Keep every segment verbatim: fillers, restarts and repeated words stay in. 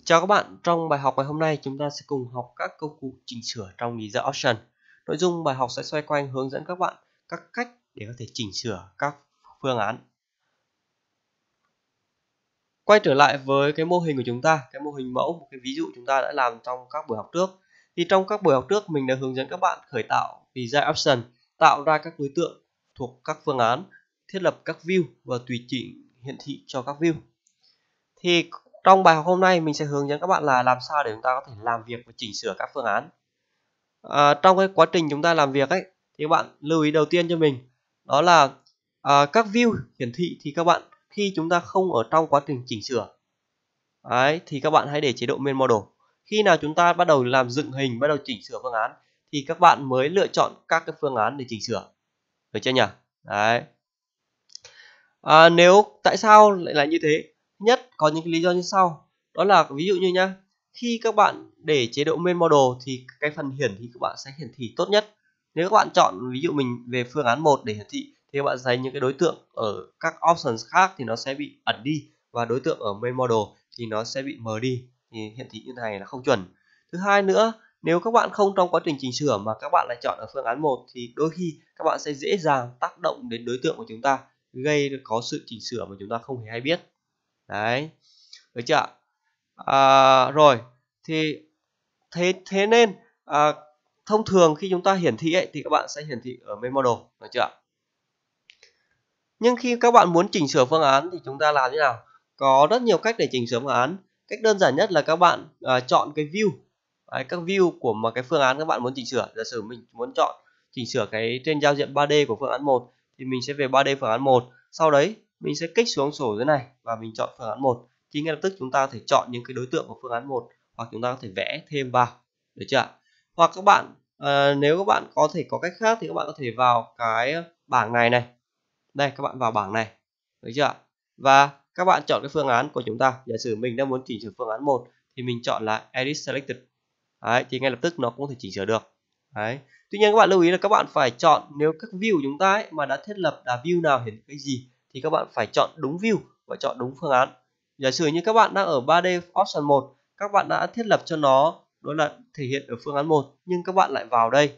Chào các bạn, trong bài học ngày hôm nay chúng ta sẽ cùng học các công cụ chỉnh sửa trong Deezer Option. Nội dung bài học sẽ xoay quanh hướng dẫn các bạn các cách để có thể chỉnh sửa các phương án. Quay trở lại với cái mô hình của chúng ta, cái mô hình mẫu, một cái ví dụ chúng ta đã làm trong các buổi học trước. Thì trong các buổi học trước mình đã hướng dẫn các bạn khởi tạo Deezer Option, tạo ra các đối tượng thuộc các phương án, thiết lập các view và tùy chỉnh hiển thị cho các view. Thì trong bài học hôm nay mình sẽ hướng dẫn các bạn là làm sao để chúng ta có thể làm việc và chỉnh sửa các phương án. À, trong cái quá trình chúng ta làm việc ấy thì các bạn lưu ý đầu tiên cho mình đó là à, các view hiển thị thì các bạn khi chúng ta không ở trong quá trình chỉnh sửa đấy, thì các bạn hãy để chế độ main model. Khi nào chúng ta bắt đầu làm dựng hình, bắt đầu chỉnh sửa phương án thì các bạn mới lựa chọn các cái phương án để chỉnh sửa, được chưa nhỉ? Đấy. À, nếu tại sao lại là như thế? Nhất có những cái lý do như sau, đó là ví dụ như nhá, khi các bạn để chế độ main model thì cái phần hiển thị các bạn sẽ hiển thị tốt nhất. Nếu các bạn chọn ví dụ mình về phương án một để hiển thị thì các bạn thấy những cái đối tượng ở các options khác thì nó sẽ bị ẩn đi, và đối tượng ở main model thì nó sẽ bị mờ đi, thì hiển thị như thế này là không chuẩn. Thứ hai nữa, nếu các bạn không trong quá trình chỉnh sửa mà các bạn lại chọn ở phương án một thì đôi khi các bạn sẽ dễ dàng tác động đến đối tượng của chúng ta, gây có sự chỉnh sửa mà chúng ta không hề hay biết. Đấy, được chưa ạ? À, rồi thì thế thế nên à, thông thường khi chúng ta hiển thị ấy, thì các bạn sẽ hiển thị ở main model, được chưa ạ? Nhưng khi các bạn muốn chỉnh sửa phương án thì chúng ta làm như nào? Có rất nhiều cách để chỉnh sửa phương án. Cách đơn giản nhất là các bạn à, chọn cái view. Đấy, các view của một cái phương án các bạn muốn chỉnh sửa. Giả sử mình muốn chọn chỉnh sửa cái trên giao diện ba D của phương án một thì mình sẽ về ba D phương án một. Sau đấy mình sẽ kích xuống sổ dưới này và mình chọn phương án một. Thì ngay lập tức chúng ta có thể chọn những cái đối tượng của phương án một, hoặc chúng ta có thể vẽ thêm vào, được chưa? Hoặc các bạn à, nếu các bạn có thể có cách khác thì các bạn có thể vào cái bảng này này. Đây, các bạn vào bảng này, được chưa? Và các bạn chọn cái phương án của chúng ta. Giả sử mình đang muốn chỉnh sửa phương án một thì mình chọn là Edit Selected. Đấy, thì ngay lập tức nó cũng có thể chỉnh sửa được. Đấy. Tuy nhiên các bạn lưu ý là các bạn phải chọn, nếu các view của chúng ta ấy, mà đã thiết lập là view nào hiển thị cái gì thì các bạn phải chọn đúng view và chọn đúng phương án. Giả sử như các bạn đang ở ba D option một, các bạn đã thiết lập cho nó đó là thể hiện ở phương án một, nhưng các bạn lại vào đây.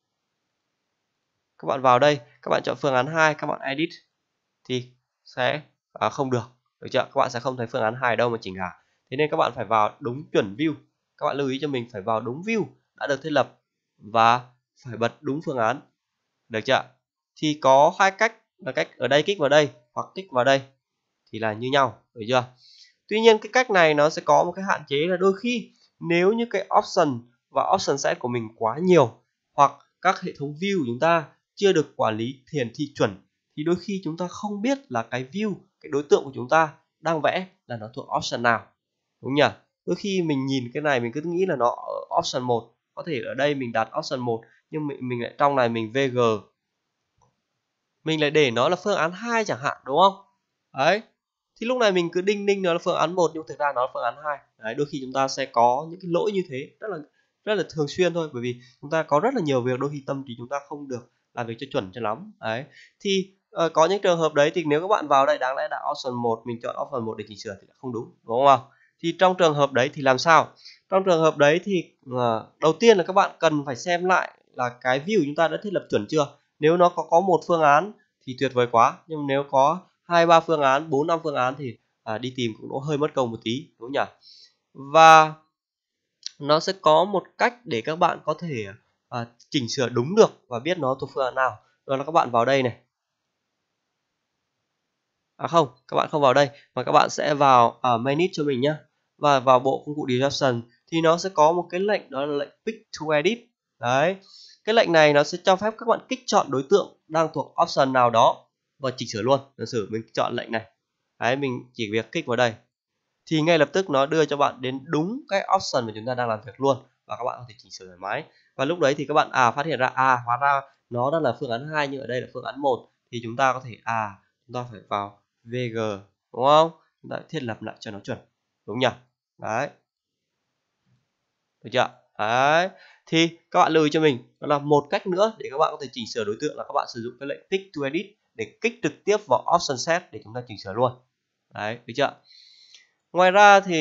Các bạn vào đây, các bạn chọn phương án hai, các bạn edit thì sẽ à, không được, được chưa? Các bạn sẽ không thấy phương án hai đâu mà chỉnh cả. Thế nên các bạn phải vào đúng chuẩn view. Các bạn lưu ý cho mình phải vào đúng view đã được thiết lập và phải bật đúng phương án, được chưa? Thì có hai cách, là cách ở đây kích vào đây hoặc kích vào đây thì là như nhau, được chưa? Tuy nhiên cái cách này nó sẽ có một cái hạn chế là đôi khi nếu như cái option và option set của mình quá nhiều, hoặc các hệ thống view của chúng ta chưa được quản lý hiển thị chuẩn, thì đôi khi chúng ta không biết là cái view, cái đối tượng của chúng ta đang vẽ là nó thuộc option nào, đúng nhỉ? Đôi khi mình nhìn cái này mình cứ nghĩ là nó ở option một, có thể ở đây mình đặt option một nhưng mình, mình lại trong này mình vê giê, mình lại để nó là phương án hai chẳng hạn, đúng không? Đấy, thì lúc này mình cứ đinh ninh nó là phương án một nhưng thực ra nó là phương án hai. Đấy, đôi khi chúng ta sẽ có những cái lỗi như thế rất là rất là thường xuyên thôi, bởi vì chúng ta có rất là nhiều việc, đôi khi tâm trí chúng ta không được làm việc cho chuẩn cho lắm. Đấy, thì uh, có những trường hợp đấy thì nếu các bạn vào đây đáng lẽ là option một, mình chọn option một để chỉnh sửa thì không đúng, đúng không? Thì trong trường hợp đấy thì làm sao? Trong trường hợp đấy thì uh, đầu tiên là các bạn cần phải xem lại là cái view chúng ta đã thiết lập chuẩn chưa. Nếu nó có có một phương án thì tuyệt vời quá, nhưng nếu có hai ba phương án, bốn năm phương án thì à, đi tìm cũng hơi mất công một tí, đúng nhỉ? Và nó sẽ có một cách để các bạn có thể à, chỉnh sửa đúng được và biết nó thuộc phương án nào. Đó là các bạn vào đây này. À không, các bạn không vào đây mà các bạn sẽ vào ở Manage cho mình nhé. Và vào bộ công cụ Design thì nó sẽ có một cái lệnh, đó là lệnh Pick to Edit. Đấy. Cái lệnh này nó sẽ cho phép các bạn kích chọn đối tượng đang thuộc option nào đó và chỉnh sửa luôn. Giả sử mình chọn lệnh này. Đấy, mình chỉ việc kích vào đây thì ngay lập tức nó đưa cho bạn đến đúng cái option mà chúng ta đang làm việc luôn, và các bạn có thể chỉnh sửa thoải mái. Và lúc đấy thì các bạn à phát hiện ra à hóa ra nó đang là phương án hai nhưng ở đây là phương án một, thì chúng ta có thể à chúng ta phải vào vê giê, đúng không? Chúng ta thiết lập lại cho nó chuẩn, đúng nhỉ? Đấy, được chưa? Đấy, thì các bạn lưu ý cho mình đó là một cách nữa để các bạn có thể chỉnh sửa đối tượng là các bạn sử dụng cái lệnh Pick to Edit để kích trực tiếp vào option set để chúng ta chỉnh sửa luôn. Đấy, được chưa? Ngoài ra thì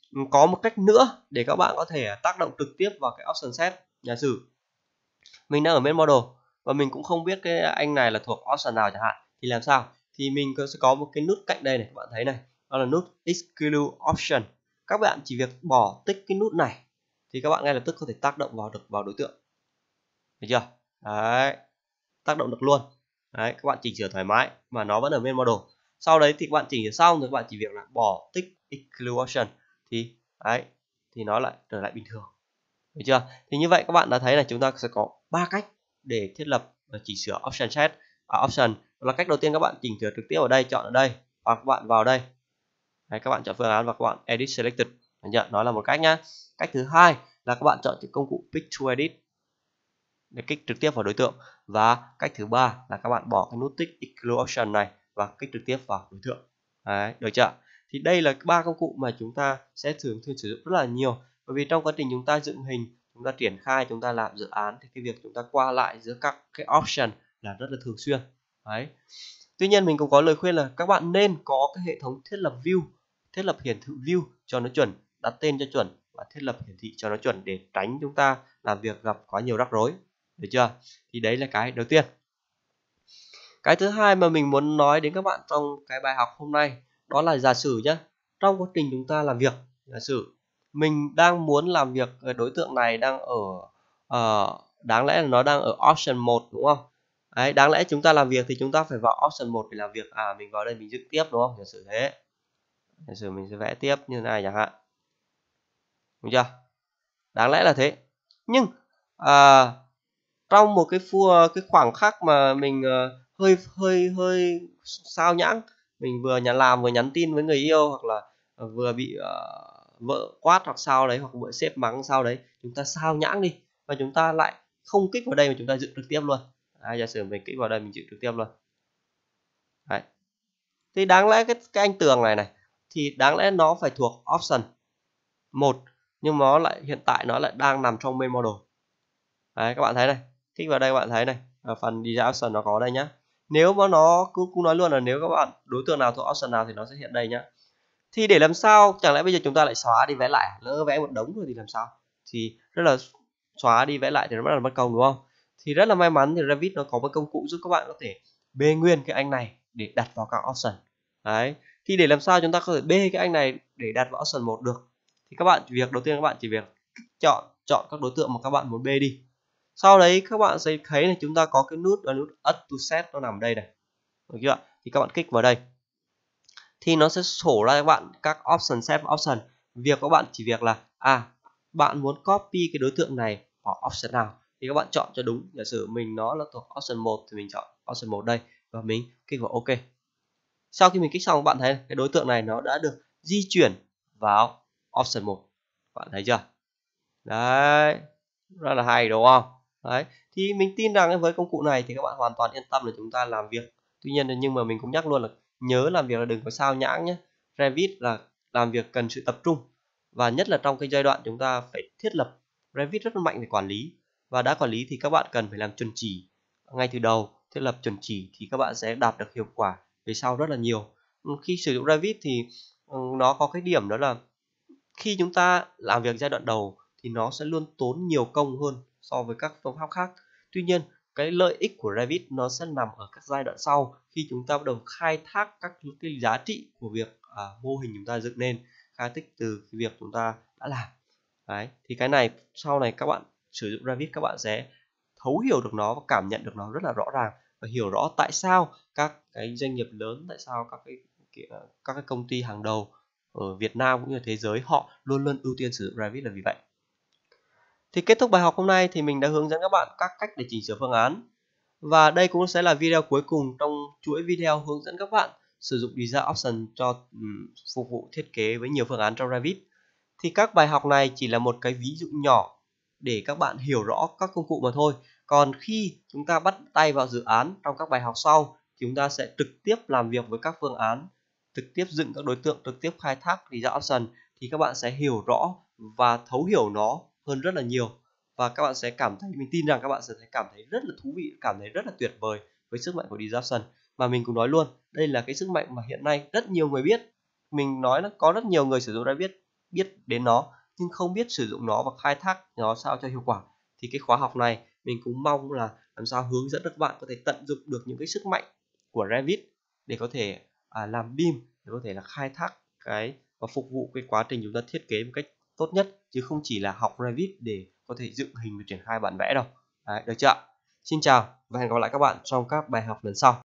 có một cách nữa để các bạn có thể tác động trực tiếp vào cái option set. Giả sử mình đang ở main model và mình cũng không biết cái anh này là thuộc option nào chẳng hạn, thì làm sao? Thì mình sẽ có một cái nút cạnh đây này, các bạn thấy này, đó là nút exclude option. Các bạn chỉ việc bỏ tích cái nút này thì các bạn ngay lập tức có thể tác động vào được vào đối tượng, được chưa? Đấy, tác động được luôn. Đấy, các bạn chỉnh sửa thoải mái mà nó vẫn ở main model. Sau đấy thì các bạn chỉnh sửa xong rồi các bạn chỉ việc là bỏ tích exclude option thì đấy thì nó lại trở lại bình thường, được chưa? Thì như vậy các bạn đã thấy là chúng ta sẽ có ba cách để thiết lập và chỉnh sửa option set. À, option là cách đầu tiên, các bạn chỉnh sửa trực tiếp ở đây, chọn ở đây, hoặc các bạn vào đây. Đấy, các bạn chọn phương án và các bạn edit selected. Được, nó là một cách nhá. Cách thứ hai là các bạn chọn cái công cụ pick to edit để kích trực tiếp vào đối tượng, và cách thứ ba là các bạn bỏ cái nút tích exclude option này và kích trực tiếp vào đối tượng. Đấy, được chưa? Thì đây là ba công cụ mà chúng ta sẽ thường xuyên sử dụng rất là nhiều, bởi vì trong quá trình chúng ta dựng hình, chúng ta triển khai, chúng ta làm dự án thì cái việc chúng ta qua lại giữa các cái option là rất là thường xuyên. Đấy. Tuy nhiên mình cũng có lời khuyên là các bạn nên có cái hệ thống thiết lập view, thiết lập hiển thị view cho nó chuẩn, đặt tên cho chuẩn và thiết lập hiển thị cho nó chuẩn để tránh chúng ta làm việc gặp quá nhiều rắc rối, được chưa? Thì đấy là cái đầu tiên. Cái thứ hai mà mình muốn nói đến các bạn trong cái bài học hôm nay, đó là giả sử nhé, trong quá trình chúng ta làm việc, giả sử mình đang muốn làm việc, đối tượng này đang ở uh, đáng lẽ là nó đang ở option một, đúng không? Đấy, đáng lẽ chúng ta làm việc thì chúng ta phải vào option một để làm việc. À, mình vào đây mình dựng tiếp, đúng không? Giả sử thế. Giả sử mình sẽ vẽ tiếp như thế này chẳng hạn. Đúng chưa? Đáng lẽ là thế. Nhưng à, trong một cái phu cái khoảng khắc mà mình uh, hơi hơi hơi sao nhãng, mình vừa nhắn làm vừa nhắn tin với người yêu, hoặc là uh, vừa bị uh, vợ quát hoặc sao đấy, hoặc bị sếp mắng sao đấy, chúng ta sao nhãng đi và chúng ta lại không kích vào đây mà chúng ta dựng trực tiếp luôn. À, giả sử mình kích vào đây mình dựng trực tiếp luôn. Đấy. Thì đáng lẽ cái cái anh tường này này thì đáng lẽ nó phải thuộc option một, nhưng mà nó lại hiện tại nó lại đang nằm trong main model. Đấy, các bạn thấy này, kích vào đây các bạn thấy này, ở phần design option nó có đây nhá. Nếu mà nó cũng, cũng nói luôn là nếu các bạn đối tượng nào thuộc option nào thì nó sẽ hiện đây nhá. Thì để làm sao, chẳng lẽ bây giờ chúng ta lại xóa đi vẽ lại, lỡ vẽ một đống rồi thì làm sao? Thì rất là xóa đi vẽ lại thì nó rất là mất công, đúng không? Thì rất là may mắn thì Revit nó có một công cụ giúp các bạn có thể bê nguyên cái anh này để đặt vào các option. Đấy. Thì để làm sao chúng ta có thể bê cái anh này để đặt vào option một được? Thì các bạn việc đầu tiên các bạn chỉ việc chọn chọn các đối tượng mà các bạn muốn bê đi. Sau đấy các bạn sẽ thấy là chúng ta có cái nút là nút Add to Set, nó nằm đây này. Được chưa? Thì các bạn kích vào đây. Thì nó sẽ sổ ra các bạn các option, set option. Việc các bạn chỉ việc là à bạn muốn copy cái đối tượng này vào option nào thì các bạn chọn cho đúng. Giả sử mình nó là thuộc option một thì mình chọn option một đây và mình kích vào OK. Sau khi mình kích xong, các bạn thấy cái đối tượng này nó đã được di chuyển vào option một. Các bạn thấy chưa? Đấy, rất là hay đúng không? Đấy, thì mình tin rằng với công cụ này thì các bạn hoàn toàn yên tâm là chúng ta làm việc. Tuy nhiên nhưng mà mình cũng nhắc luôn là nhớ làm việc là đừng có sao nhãng nhé. Revit là làm việc cần sự tập trung, và nhất là trong cái giai đoạn chúng ta phải thiết lập. Revit rất là mạnh về quản lý, và đã quản lý thì các bạn cần phải làm chuẩn chỉ ngay từ đầu. Thiết lập chuẩn chỉ thì các bạn sẽ đạt được hiệu quả về sau rất là nhiều. Khi sử dụng Revit thì nó có cái điểm đó là khi chúng ta làm việc giai đoạn đầu thì nó sẽ luôn tốn nhiều công hơn so với các phương pháp khác. Tuy nhiên cái lợi ích của Revit nó sẽ nằm ở các giai đoạn sau, khi chúng ta bắt đầu khai thác các cái giá trị của việc à, mô hình chúng ta dựng nên, khai thác từ cái việc chúng ta đã làm. Đấy, thì cái này sau này các bạn sử dụng Revit các bạn sẽ thấu hiểu được nó và cảm nhận được nó rất là rõ ràng, và hiểu rõ tại sao các cái doanh nghiệp lớn, tại sao các cái các cái công ty hàng đầu ở Việt Nam cũng như thế giới họ luôn luôn ưu tiên sử dụng Revit là vì vậy. Thì kết thúc bài học hôm nay thì mình đã hướng dẫn các bạn các cách để chỉnh sửa phương án. Và đây cũng sẽ là video cuối cùng trong chuỗi video hướng dẫn các bạn sử dụng Design Option cho um, phục vụ thiết kế với nhiều phương án trong Revit. Thì các bài học này chỉ là một cái ví dụ nhỏ để các bạn hiểu rõ các công cụ mà thôi. Còn khi chúng ta bắt tay vào dự án trong các bài học sau thì chúng ta sẽ trực tiếp làm việc với các phương án, trực tiếp dựng các đối tượng, trực tiếp khai thác Design Option, thì các bạn sẽ hiểu rõ và thấu hiểu nó hơn rất là nhiều. Và các bạn sẽ cảm thấy, mình tin rằng các bạn sẽ cảm thấy rất là thú vị, cảm thấy rất là tuyệt vời với sức mạnh của Design Option. Mà mình cũng nói luôn, đây là cái sức mạnh mà hiện nay rất nhiều người biết. Mình nói là có rất nhiều người sử dụng Revit biết đến nó nhưng không biết sử dụng nó và khai thác nó sao cho hiệu quả. Thì cái khóa học này mình cũng mong là làm sao hướng dẫn được các bạn có thể tận dụng được những cái sức mạnh của Revit để có thể à, làm bê i em, để có thể là khai thác cái và phục vụ cái quá trình chúng ta thiết kế một cách tốt nhất, chứ không chỉ là học Revit để có thể dựng hình và triển khai bản vẽ đâu. Đấy, được chưa? Xin chào và hẹn gặp lại các bạn trong các bài học lần sau.